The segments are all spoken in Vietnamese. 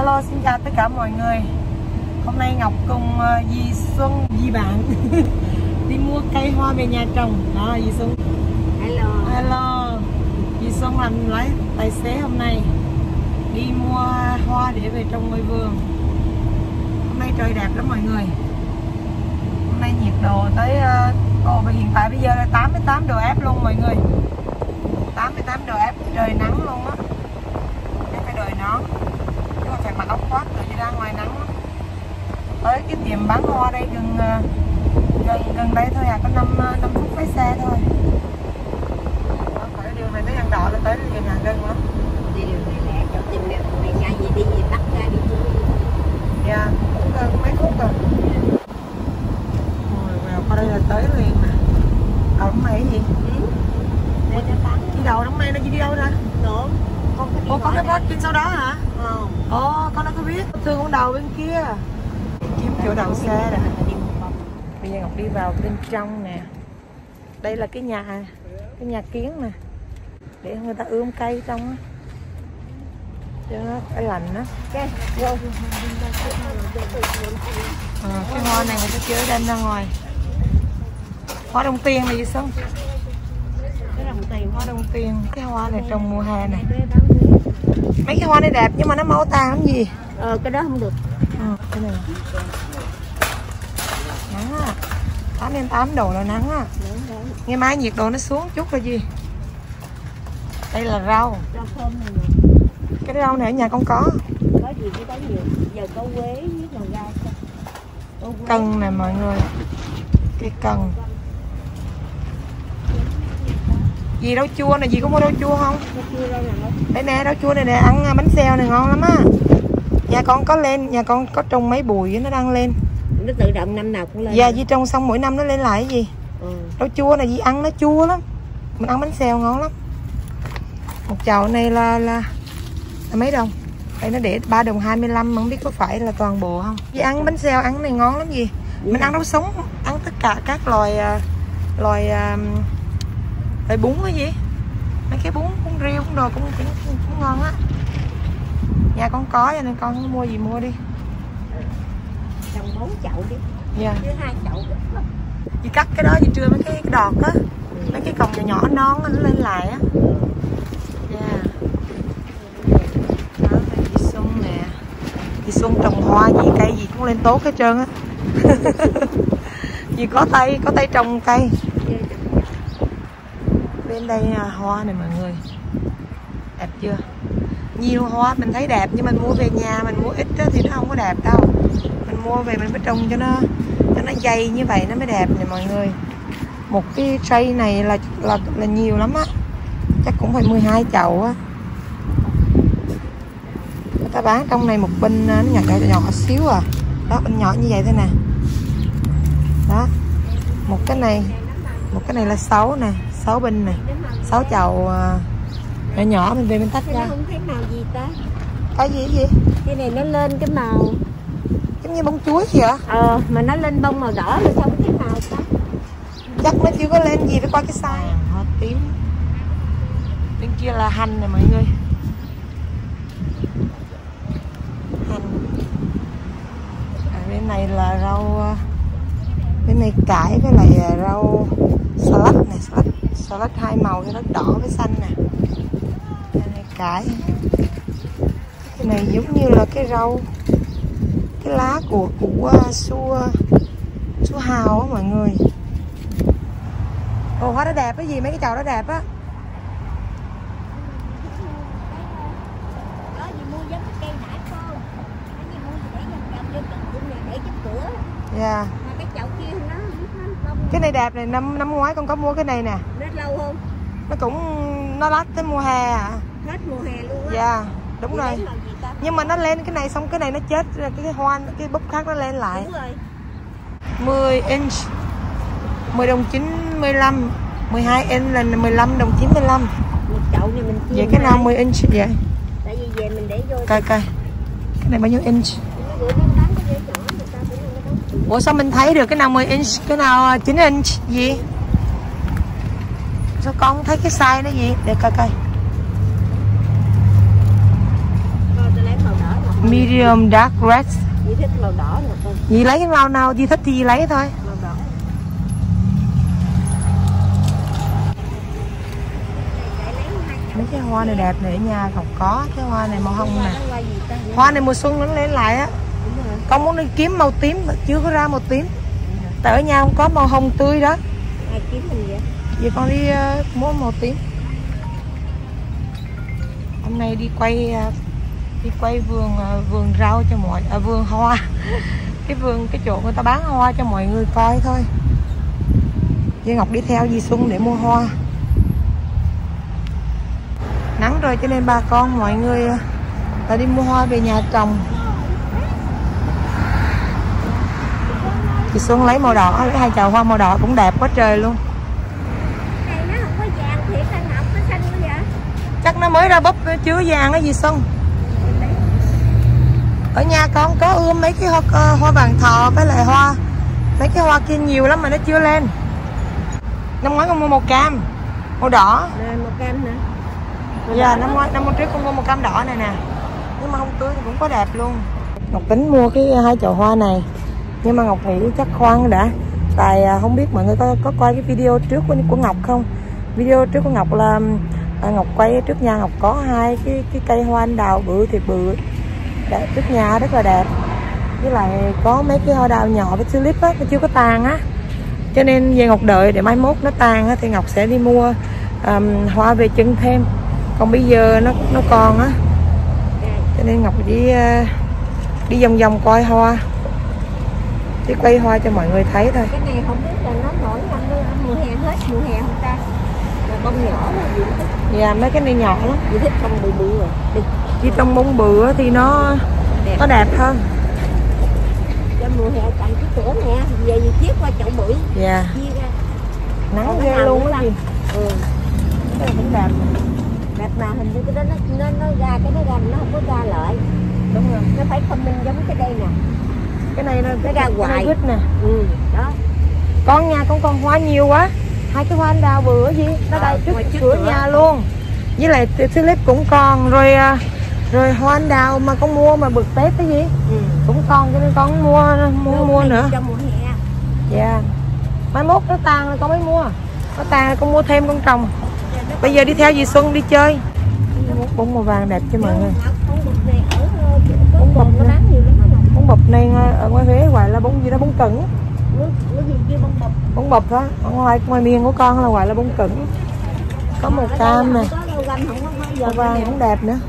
Hello, xin chào tất cả mọi người. Hôm nay Ngọc cùng dì Xuân, dì bạn đi mua cây hoa về nhà trồng. Đó, dì Xuân. Hello. Hello. Dì Xuân làm lái tài xế hôm nay đi mua hoa để về trồng ngoài vườn. Hôm nay trời đẹp lắm mọi người. Hôm nay nhiệt độ tới và hiện tại bây giờ là 88 độ F luôn mọi người. 88 độ F, trời nắng luôn á. Nên phải đội nón. Nhưng mà phải mặc áo khoác rồi đi ra ngoài nắng lắm. Tới cái tiệm bán hoa đây gần đây thôi à, có 5 phút lái xe thôi. Đó, khỏi đường này tới hàng đỏ là tới liền hàng gần lắm. Đi đường này lẹ, chỗ tìm được này ra gì đi gì tắt ra đi. Dạ, cũng gần mấy phút rồi. Rồi vào qua đây là tới liền nè. Đầu đống mây gì? Đi đầu đống mây nó đi đâu ra? Đúng. Ủa có cái board trên sau đó hả? Không. Ồ, con đâu có biết. Thương con đầu bên kia. Kiếm chỗ đậu xe nè. Bây giờ Ngọc đi vào bên trong nè. Đây là cái nhà kiến nè. Để người ta ươm cây trong á. Cho nó phải lạnh á. Cái Cái hoa này người ta chưa đem ra ngoài. Hoa đồng tiền này gì Xuân? đồng tiền. Hoa đồng tiền. Cái hoa này trồng mùa hè này. Mấy cái hoa này đẹp nhưng mà nó máu tan lắm gì. Cái đó không được. Cái này nắng á, 8 độ là nắng á. Ngày mai nhiệt độ nó xuống chút là gì. Đây là rau. Rau thơm này nè. Cái rau này ở nhà con có. Có gì cái đó nhiều. Giờ có quế với còn rau. Cần nè mọi người. Cây cần. Dì rau chua này, dì có mua rau chua không? Đây nè, rau chua này nè, ăn bánh xèo này ngon lắm á. Nhà con có lên, nhà con có trồng mấy bụi nó đang lên. Nó tự động năm nào cũng lên. Dạ, dì trồng xong mỗi năm nó lên lại cái gì. Rau chua này dì ăn nó chua lắm. Mình ăn bánh xèo ngon lắm. Một chậu này là mấy đồng? Đây nó để 3 đồng 25 mà không biết có phải là toàn bộ không. Dì ăn bánh xèo ăn này ngon lắm gì. Mình ăn rau sống, ăn tất cả các loại bún cái gì. Mấy cái bún riêu bún đồ cũng ngon á. Nhà con có cho nên con mua gì mua đi. Trồng 4 chậu đi. Dạ. Chứ 2 chậu. Chị cắt cái đó chị trưa mấy cái đọt á. Mấy cái cọng nhỏ nhỏ non nó lên lại á. Dạ. Đó, chị Xuân nè. Chị Xuân trồng hoa gì cây gì cũng lên tốt hết trơn á. Chị có tay trồng cây. Bên đây hoa này mọi người. Đẹp chưa? Nhiều hoa mình thấy đẹp nhưng mình mua về nhà mình mua ít thì nó không có đẹp đâu. Mình mua về mình phải trồng cho nó dày như vậy nó mới đẹp nè mọi người. Một cái tray này là nhiều lắm á. Chắc cũng phải 12 chậu á. Người ta bán trong này một bình nó nhỏ xíu à. Đó, bình nhỏ như vậy thôi nè. Đó. Một cái này là 6 nè, 6 bình này. 6 chậu nhỏ nhỏ mình về mình tách ra. Không thấy màu gì ta? Cái gì? Cái này nó lên cái màu giống như bông chuối gì ạ? Mà nó lên bông màu đỏ rồi sao cái màu ta? Chắc nó chưa có lên gì phải qua cái size. Hoa tím. Bên kia là hành này mọi người. Hành. Bên này là rau. Bên này cải với lại rau salad này, salad 2 màu cho nó đỏ với xanh nè. Bên này cải. Cái này giống như là cái rau, cái lá của su hào á mọi người. Ồ, hoa đó đẹp cái gì, mấy cái chậu đó đẹp á. Đó gì mua giống cái cây nãy không? Cái gì mua để dòng vô cạnh nhà để trước cửa. Dạ. Mà cái chậu kia nó bông. Cái này đẹp này, năm ngoái con có mua cái này nè. Nó lâu không? Nó lát tới mùa hè à. Hết mùa hè luôn á. Dạ, đúng rồi. Nhưng mà nó lên cái này xong cái này nó chết, cái hoa, cái búp khác nó lên lại. Đúng rồi. 10 inch 10 đồng 95, 12 inch là 15 đồng 95. Một chậu này mình chia. Vậy cái nào 10 inch vậy? Tại vì về mình để vô. Coi. Cái này bao nhiêu inch? Ủa sao mình thấy được cái nào 10 inch, cái nào 9 inch gì? Sao con không thấy cái size nó gì? Để coi. Tôi lấy màu đỏ. Medium dark red. Dì thích màu đỏ nè con. Dì lấy cái màu nào dì thích thì dì lấy thôi. Màu đỏ. Mấy cái hoa này đẹp này ở nhà không có. Cái hoa này màu hồng nè. Hoa này mùa xuân nó lên lại á. Con muốn đi kiếm màu tím chưa có ra màu tím. Tại ở nhà không có màu hồng tươi đó. Ai kiếm mình vậy? Vậy con đi mua màu tím. Hôm nay đi quay vườn rau cho vườn hoa. Cái chỗ người ta bán hoa cho mọi người coi thôi. Với Ngọc đi theo dì Xuân để mua hoa. Nắng rồi cho nên bà con mọi người ta đi mua hoa về nhà trồng. Chị Xuân lấy màu đỏ, lấy 2 chậu hoa màu đỏ cũng đẹp quá trời luôn. Này nó không có vàng thiệt hay Ngọc, nó xanh quá vậy? Chắc nó mới ra búp chưa vàng á dì Xuân. Ở nhà con có ươm mấy cái hoa vàng thọ với lại mấy cái hoa kia nhiều lắm mà nó chưa lên. Năm ngoái con mua màu cam, màu đỏ. Nè, màu cam nè. Dạ, năm trước con mua màu cam đỏ này nè. Nhưng mà không tươi thì cũng có đẹp luôn. Ngọc tính mua cái 2 chậu hoa này. Nhưng mà Ngọc nghĩ chắc khoan đã. Tại không biết mọi người có coi cái video trước của Ngọc không. Video trước của Ngọc là Ngọc quay trước nhà Ngọc có 2 cái cây hoa anh đào bự thiệt bự. Trước nhà rất là đẹp. Với lại có mấy cái hoa đào nhỏ với tulip á, nó chưa có tàn á. Cho nên về Ngọc đợi để mai mốt nó tàn á, thì Ngọc sẽ đi mua hoa về trưng thêm. Còn bây giờ nó còn á. Cho nên Ngọc đi vòng vòng coi hoa. Đi quay hoa cho mọi người thấy thôi. Cái này không biết là nó nổi năm mùa hè hết, mùa hè không ta? Là bông nhỏ là gì thích? Dạ mấy cái này nhỏ lắm. Chị thích bông bự bự rồi. Đi. Chứ trong bông bự thì nó đẹp hơn. Cho mùa hè cầm cái cửa nè, về gì chiếc qua chậu bụi. Dạ. Chia ra. Nắng ghê luôn á gì. Ừ. Cái này cũng đẹp. Đẹp mà hình như cái đó nó ra nó không có ra lại. Đúng rồi. Nó phải comment giống cái đây nè. Cái này nó ra hoài. Cái nè. Ừ, đó. Con nhà con còn hoa nhiều quá. 2 cái hoa anh đào bự gì nó đầy trước cửa nhà luôn. Với lại tulip cũng còn rồi hoa anh đào mà con mua mà bực Tết cái gì cũng còn, cho nên con mua nữa. Trong mùa hè. Dạ. Mai mốt nó tàn rồi con mới mua. Nó tàn rồi con mua thêm con trồng. Bây giờ đi theo dì Xuân đi chơi. Bông màu vàng đẹp cho mọi người. Bông bột nó bán nhiều lắm đó. Bông bột này ở ngoài Huế gọi là bông gì đó, bông cẩn. Cái gì kia bông bột. Bông bột đó. Ở ngoài miền của con là gọi là bông cẩn. Có màu cam nè. Màu vàng cũng đẹp nữa.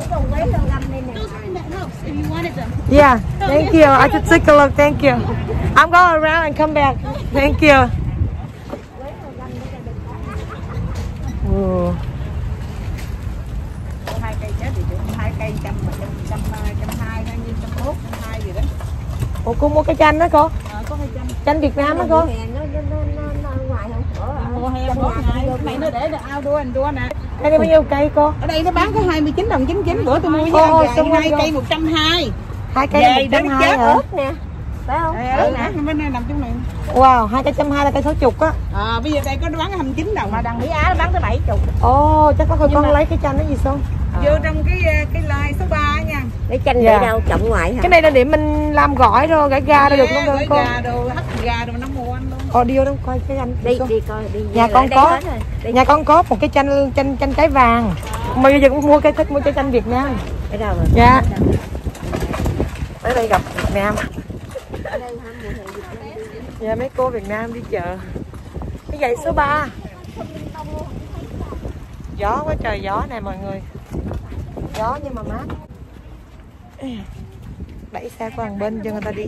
Yeah, thank you. I should take a look. Thank you. I'm going around and come back. Thank you. Hai cây chết thì 2 cây 120 như 101, 102 gì đó. Ủa cô mua cái chanh đó cô? Có 200. Chanh Việt Nam đó cô? Nó ngoài không? Mùa hè mỗi ngày, cái này nó để outdoor and indoor nè. Cái này bao nhiêu cây cô? Ở đây nó bán có 29 đồng 99, bữa tôi mua với 2 cây 120. 2 cây 120 hả? Ớt nè. Phải không? Ớt nè, bên đây nằm trong này. Wow, 2 cây 120 là cây 60 á. Bây giờ đây có bán 29 đồng. Mà đằng Mỹ Á nó bán tới 70. Ồ, chắc có con lấy cái chanh đó gì Xuân? Vô trong cái line số 3 nha. Để chanh để đâu trọng ngoài hả? Cái này là để mình làm gỏi rồi gãi gà rồi được không đâu cô? Gà đồ, hấp gà đồ nó mua anh luôn. Đi vô đâu coi cái chanh. Đi coi đi. Nhà con có một cái chanh cái vàng. Mà bây giờ cũng thích mua cái chanh Việt Nam. Ở đâu rồi? Dạ. Ở đây gặp Việt Nam. Ở đây hả? Mùa hè Việt Nam. Dạ mấy cô Việt Nam đi chợ. Cái giày số 3. Gió quá trời gió nè mọi người. Gió nhưng mà mát. Đẩy xe qua hàng bên cho người ta đi.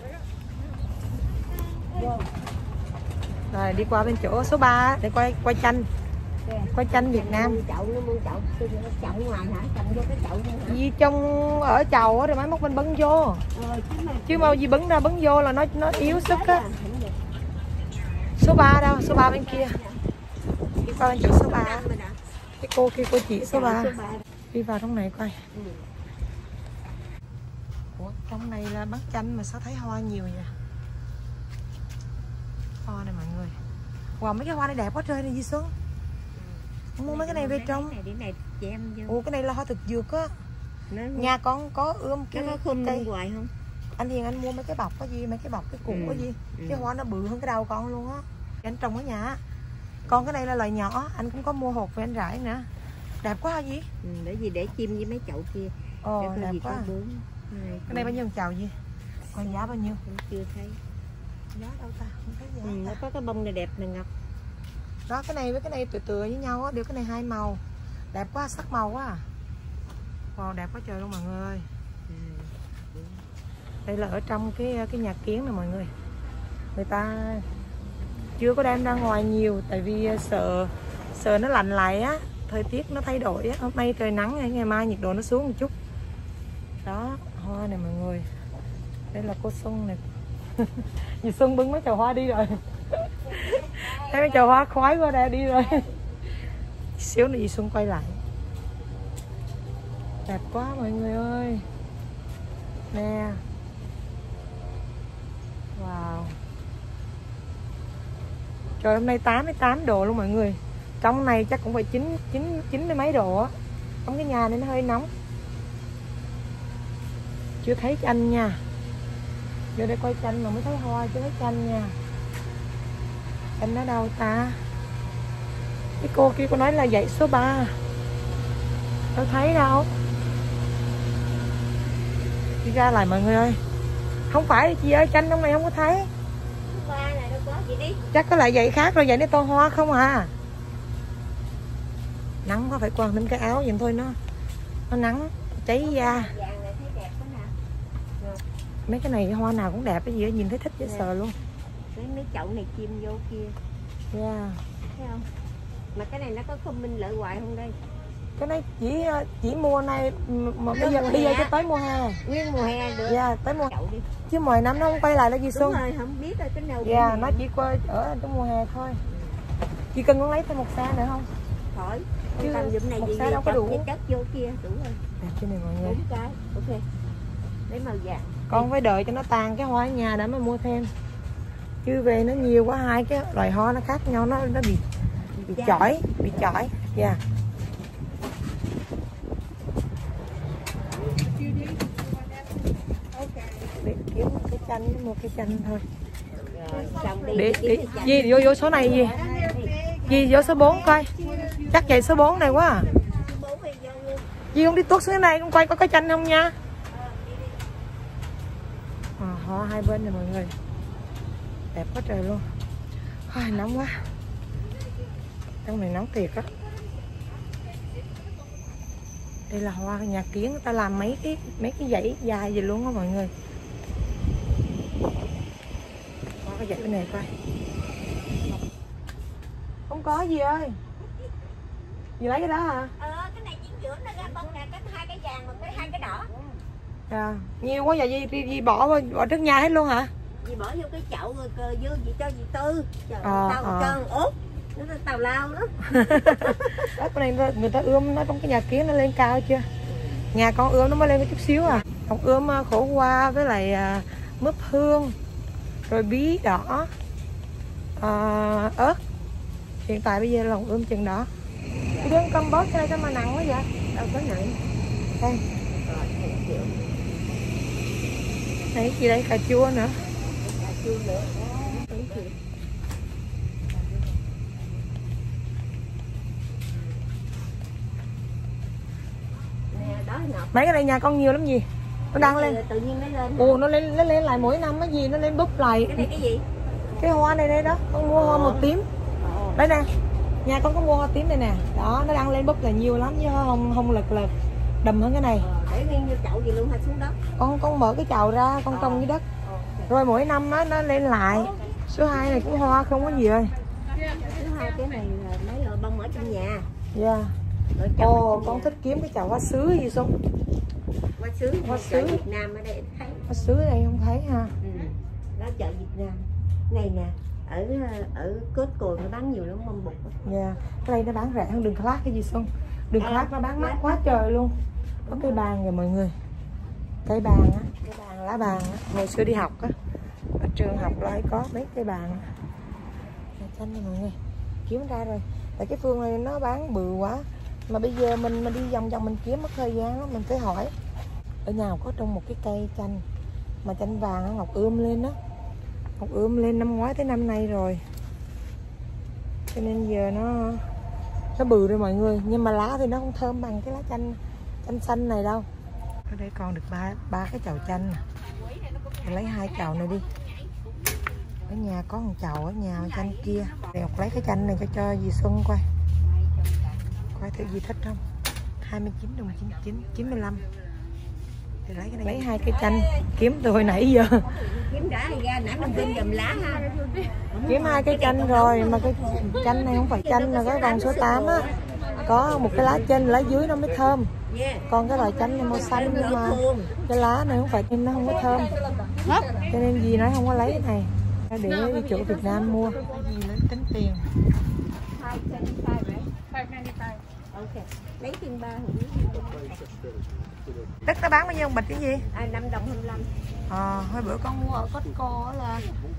Rồi đi qua bên chỗ số 3 để quay chanh. Quay chanh Việt Nam. Chậu nó mua chậu ngoài hả? Chậu vô cái chậu nữa hả? Gì trong ở chậu rồi máy móc bên bấn vô. Chứ mà gì bấn ra bấn vô là nó yếu sức á. Số 3 đâu, số 3 bên kia. Đi qua bên chỗ số 3. Cái cô kia cô chỉ số 3. Đi vào trong này coi. Ủa, trong này là bán chanh mà sao thấy hoa nhiều vậy? Hoa này mọi người. Wow, mấy cái hoa này đẹp quá trời này Di Xuân. Mua mấy cái này về trong. Cái này chị em vô. Ủa cái này là hoa thực dược á. Nhà con có ươm nó có khum cây hoài không? Anh Hiền anh mua mấy cái bọc có gì, mấy cái bọc cái củ có gì, cái hoa nó bự hơn cái đầu con luôn á. Anh trồng ở nhà. Con cái này là loại nhỏ, anh cũng có mua hột về anh rải nữa. Đẹp quá hả gì? Để gì để chim với mấy chậu kia. Đẹp quá. Cái này bao nhiêu chậu gì? Còn giá bao nhiêu? Cũng chưa thấy. Giá đâu ta? Không thấy giá. Nó có cái bông này đẹp nè Ngọc. Đó cái này với cái này tựa với nhau á, đều cái này hai màu. Đẹp quá, sắc màu quá. Wow, đẹp quá trời luôn mọi người ơi. Đây là ở trong cái nhà kiến nè mọi người. Người ta chưa có đem ra ngoài nhiều tại vì sợ nó lạnh lại á, thời tiết nó thay đổi á. Hôm nay trời nắng, ngày mai nhiệt độ nó xuống một chút. Đó, hoa này mọi người. Đây là cô Xuân này. Dì Xuân bưng mấy chậu hoa đi rồi. Thấy mấy chậu hoa khoái qua đây đi rồi. Xíu nữa dì Xuân quay lại. Đẹp quá mọi người ơi. Nè. Wow. Trời hôm nay 88 độ luôn mọi người. Trong này chắc cũng phải 90 mấy độ á. Trong cái nhà này nó hơi nóng. Chưa thấy chanh nha. Vô đây quay chanh mà mới thấy hoa, chưa thấy chanh nha. Chanh ở đâu ta? Cái cô kia cô nói là dãy số 3. Đâu thấy đâu. Đi ra lại mọi người ơi. Không phải chị ơi, chanh trong này không có thấy. Này đâu có gì đi. Chắc có lại dãy khác rồi, dãy này to hoa không à. Nắng quá phải quàng lên cái áo vậy thôi, nó nắng cháy da. Mấy cái này hoa nào cũng đẹp, cái gì đó nhìn thấy thích dễ sợ luôn. Mấy chậu này chim vô kia. Thấy không? Mà cái này nó có khung minh lợi hoài không đây? Cái này chỉ mùa này mà bây giờ cho tới mùa hè. Nguyên mùa hè được. Tới mùa chậu đi. Chứ mọi năm nó không quay lại là gì Xuân. Đúng rồi, không biết rồi cái nào. Nó chỉ qua ở trong mùa hè thôi. Chị cần muốn lấy thêm một xe nữa không? Khỏi. Chứ Tầm dụm này một gì xe đâu có đủ. chất vô kia đủ rồi. Đẹp chứ này mọi người. 4 cái. Ok. Lấy màu vàng. Con phải đợi cho nó tàn cái hoa ở nhà đã mới mua thêm. Chứ về nó nhiều quá, hai cái loài hoa nó khác nhau, nó bị chỏi. Để kiếm một cái chanh thôi. Gì vô số này gì vô số 4 coi. Chắc vậy số 4 này quá à. Gì không đi tuốt xuống cái này không coi có cái chanh không nha. Hoa hai bên này mọi người. Đẹp quá trời luôn. Nóng quá. Trong này nóng thiệt á. Đây là hoa nhà kiến, người ta làm mấy cái dãy dài gì luôn á mọi người. Hoa cái dãy bên này coi. Không có gì ơi. Gì lấy cái đó hả? Cái này chính giữa nó ra bông nè, cái hai cái vàng và cái hai cái đỏ. Nhiều quá vậy gì bỏ trước nhà hết luôn hả? Dì bỏ vô cái chậu rồi vô dì cho dì Tư. Tao trơn ốp. Nó tào lao đó. Cái này người ta ươm nó trong cái nhà kiến nó lên cao chưa? Nhà con ươm nó mới lên cái chút xíu à. Con ươm khổ qua với lại mướp hương, rồi bí đỏ, ớt. Hiện tại bây giờ là ươm chừng đỏ. Chị đem con bớt cái này sao mà nặng quá vậy? Đâu có nặng. Đây. Đấy chị đây cà chua nữa. Cà chua nữa. Mấy cái này nhà con nhiều lắm gì? Nó đăng lên. Tự nhiên nó lên. Nó lên lại mỗi năm cái gì nó lên búp lại. Cái này cái gì? Cái hoa này đây đó, con mua hoa màu tím. Đây nè. Nhà con có mua hoa tím này nè. Đó, nó đăng lên búp là nhiều lắm chứ không lật đầm hơn cái này. Để nguyên vô chậu gì luôn hay xuống đất? Con mở cái chậu ra, con trồng dưới đất. Rồi mỗi năm á nó lên lại. Số 2 này cũng hoa không có gì ơi. Số 2 cái này là mấy loại bông ở trong nhà. Con thích kiếm cái chậu hoa sứ gì Xuân? Hoa sứ Việt Nam ở đây thấy. Hoa sứ đây không thấy ha. Đó chợ Việt Nam. Này nè, ở Cốt Cồn nó bán nhiều lắm bông bụt. Cái đây nó bán rẻ hơn đường Clark cái gì Xuân? Đường Clark nó bán mắc quá trời luôn. Có cây bàn kìa mọi người. Cây bàn á, lá bàn á. Hồi xưa đi học á, ở trường học lại có mấy cây bàn. Chanh này mọi người, kiếm ra rồi. Tại cái phương này nó bán bự quá. Mà bây giờ mình đi vòng vòng mình kiếm mất thời gian lắm, mình phải hỏi Ở nhà Ngọc có trồng một cái cây chanh mà chanh vàng Ngọc ươm lên đó. Ngọc ươm lên năm ngoái tới năm nay rồi, cho nên giờ nó bự rồi mọi người, nhưng mà lá thì nó không thơm bằng cái lá chanh xanh này đâu. Ở đây còn được ba cái chậu chanh nè. Mình lấy 2 chậu này đi. Ở nhà có một chậu ở nhà chanh kia. Để Ngọc lấy cái chanh này cho dì Xuân coi thử dì thích không. 29 đồng 95. Thì lấy cái này, lấy 2 cây chanh kiếm từ hồi nãy giờ. Kiếm đã ra nãy mình tìm dùm lá ha. Kiếm 2 cây chanh rồi mà cái chanh này không phải chanh là cái vòng số 8 á. Có một cái lá trên lá dưới nó mới thơm. Còn cái loại chanh này màu xanh nhưng mà cái lá này không phải nên nó không có thơm. Cho nên dì nói không có lấy cái này. Để đi chỗ Việt Nam mua. Cái gì nó tính tiền. 595. Ok. Lấy tiền 3 hủ. Đất nó bán bao nhiêu bịch cái gì? 5 đồng 25. Hồi bữa con mua ở Costco là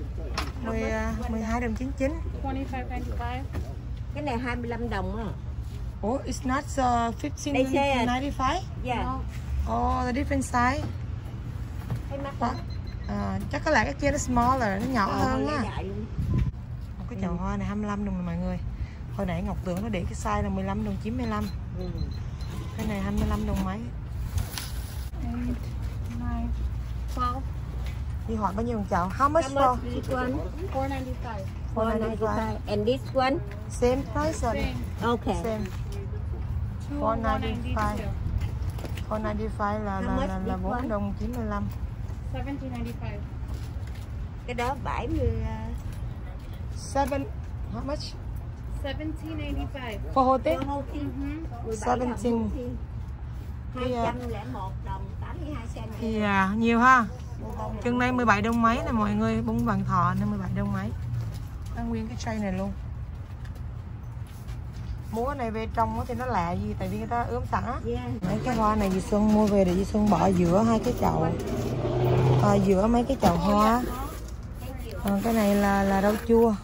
12 đồng 99. 25.95. Cái này 25 đồng á. Oh, it's not 15.95? Yeah. Oh, the different size. Thấy mắc quá. Chắc có lẽ cái kia nó smaller, nó nhỏ hơn á. Đại luôn. Một cái chậu hoa này 25 đồng mọi người. Hồi nãy Ngọc tưởng nó để cái size là 15 đồng 95. Cái này 25 đồng mấy. 8, 9, 12. Đi hỏi bao nhiêu một chậu? How much for? This one? 4.95. 495. And this one? Same price or? Okay. Same. 495. 495 là 4 đồng 95. 17.95. Cái đó 70. 7. How much? 17.85. For whole thing? 17. 17. 201 đồng 82 cent. Yeah, nhiều ha. Chừng này 17 đồng mấy nè mọi người, bún vàng thọ nên 17 đồng mấy. Ăn nguyên cái tray này luôn. Mua cái này về trồng thì nó lạ gì, tại vì người ta ươm sẵn á. Mấy cái hoa này dì Xuân mua về để dì Xuân bỏ giữa 2 cái chậu, giữa mấy cái chậu hoa. Cái này là rau chua.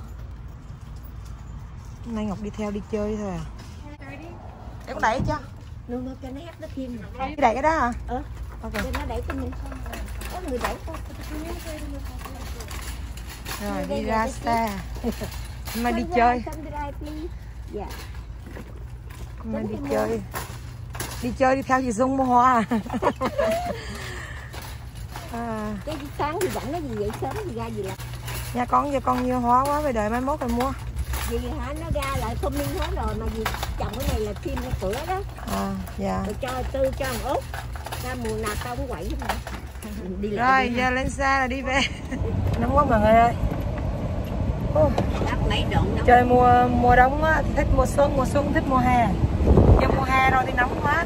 Hôm nay Ngọc đi theo đi chơi thôi à. Em có đẩy chưa? Nó cho nó ép nó kim. Đẩy cái đó hả? Ok. Cho nó đẩy cho mình. Có người đẩy không? Rồi đi ra xe. Hôm nay đi chơi. Hôm nay đi chơi. Đi chơi đi theo dì Xuân mua hoa. Cái sáng thì dẫn nó gì vậy, sớm thì ra gì là. Nhà con giờ con nhiều hoa quá, phải đợi mai mốt rồi mua. Vì hả, nó ra lại không minh hết rồi mà vì chồng cái này là chim ra cửa đó. Dạ. Rồi cho Tư cho thằng Út. Ra mùa nào tao cũng quậy hết mà. Đi rồi giờ lên xe là đi về. Nóng quá mọi người ơi. Trời mùa đông á thì thích mùa xuân thích mùa hè. Nhưng mùa hè rồi thì nóng quá.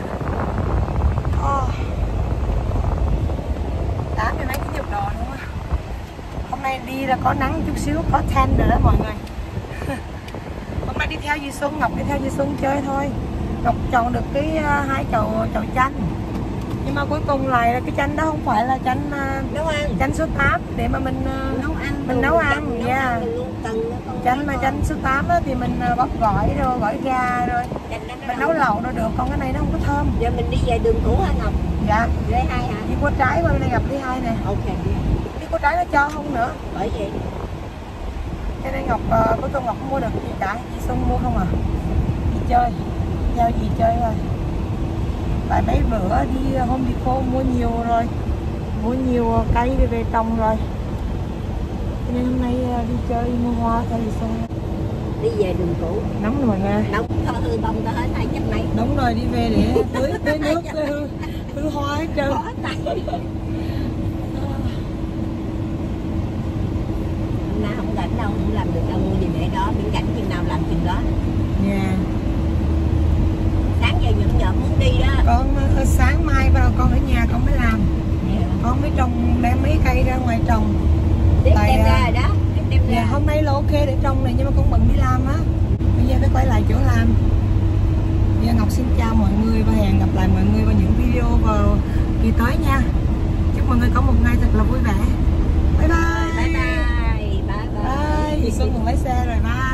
8 mấy cái nhiệt độ luôn á. Hôm nay đi là có nắng chút xíu, có tan rồi đó mọi người. Hôm nay đi theo dì Xuân, Ngọc đi theo dì Xuân chơi thôi. Ngọc chọn được cái 2 chậu chanh. Nhưng mà cuối cùng lại là cái chanh đó không phải là chanh chanh số 8 để mà mình nấu ăn. Yeah. Chanh số 8 đó thì mình bóc gỏi rồi gỏi gà rồi mình nấu lẩu nó được, còn cái này nó không có thơm. Giờ mình đi về đường cũ hả Ngọc? Dạ. Lê 2 hả? Đi qua trái qua bên đây gặp Lê 2 nè. Ok. Đi qua trái nó cho không nữa. Bởi vậy. Cho nên Ngọc cuối cùng Ngọc không mua được gì cả, chị Xuân mua không à. Đi chơi, theo chị chơi thôi. Tại mấy bữa đi Home Depot mua nhiều cây để về trồng rồi. Cho nên hôm nay đi chơi mua hoa theo chị Xuân. Đi về đường cũ. Nóng rồi mọi người. Nóng thôi hư bông ta hết 200 mấy. Đúng rồi, đi về để tưới nước hư hoa hết trơn. Hôm nay không rảnh đâu, không làm được đâu, mua gì để đó, miễn rảnh chừng nào làm chừng đó. Dạ. Sáng giờ nhộn muốn đi đó. Con sáng mai bắt đầu con ở nhà con mới làm. Con mới trồng, đem mấy cây ra ngoài trồng. Đem ra rồi đó. Dạ, hôm nay là ok để trồng này nhưng mà con bận đi làm á. Bây giờ phải quay lại chỗ làm. Bây giờ Ngọc xin chào mọi người và hẹn gặp lại mọi người vào những video vào kỳ tới nha. Chúc mọi người có một ngày thật là vui vẻ. Bye bye. Bye bye. Bye bye. Bye. Dì Xuân còn lấy xe rồi. Bye.